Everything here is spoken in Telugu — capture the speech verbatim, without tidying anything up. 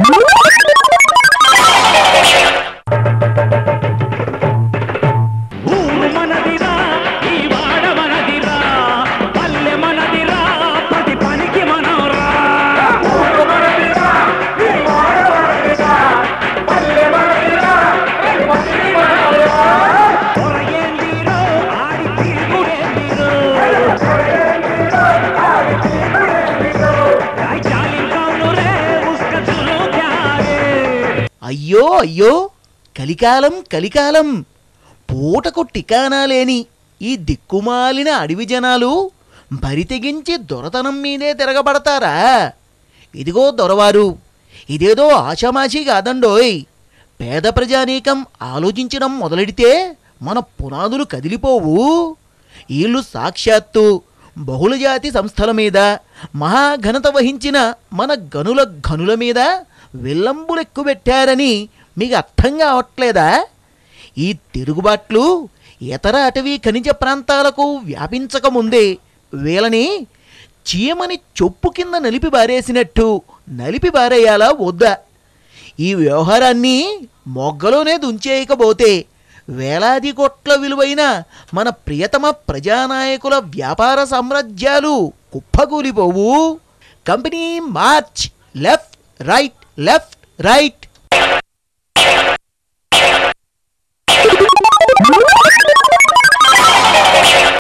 అయ్యో అయ్యో కలికాలం కలికాలం పూటకు టికానా లేని ఈ దిక్కుమాలిన అడవి జనాలు బరితెగించి దొరతనం మీదే తిరగబడతారా? ఇదిగో దొరవారు, ఇదేదో ఆషామాషీ కాదండోయ్. పేద ప్రజానీకం ఆలోచించడం మొదలెడితే మన పునాదులు కదిలిపోవు. వీళ్ళు సాక్షాత్తు బహుళజాతి సంస్థల మీద, మహాఘనత వహించిన మన గనుల గనుల మీద విల్లంబులెక్కుబెట్టారని మీకు అర్థం కావట్లేదా? ఈ తిరుగుబాట్లు ఇతర అటవీ ఖనిజ ప్రాంతాలకు వ్యాపించకముందే వీళ్ళని చీమని చొప్పు కింద నలిపి బారేసినట్టు నలిపి బారేయాలా వద్దా? ఈ వ్యవహారాన్ని మొగ్గలోనే దుంచేయకపోతే వేలాది కోట్ల విలువైన మన ప్రియతమ ప్రజానాయకుల వ్యాపార సామ్రాజ్యాలు కుప్పకూలిపోవు. Company march! Left right left right.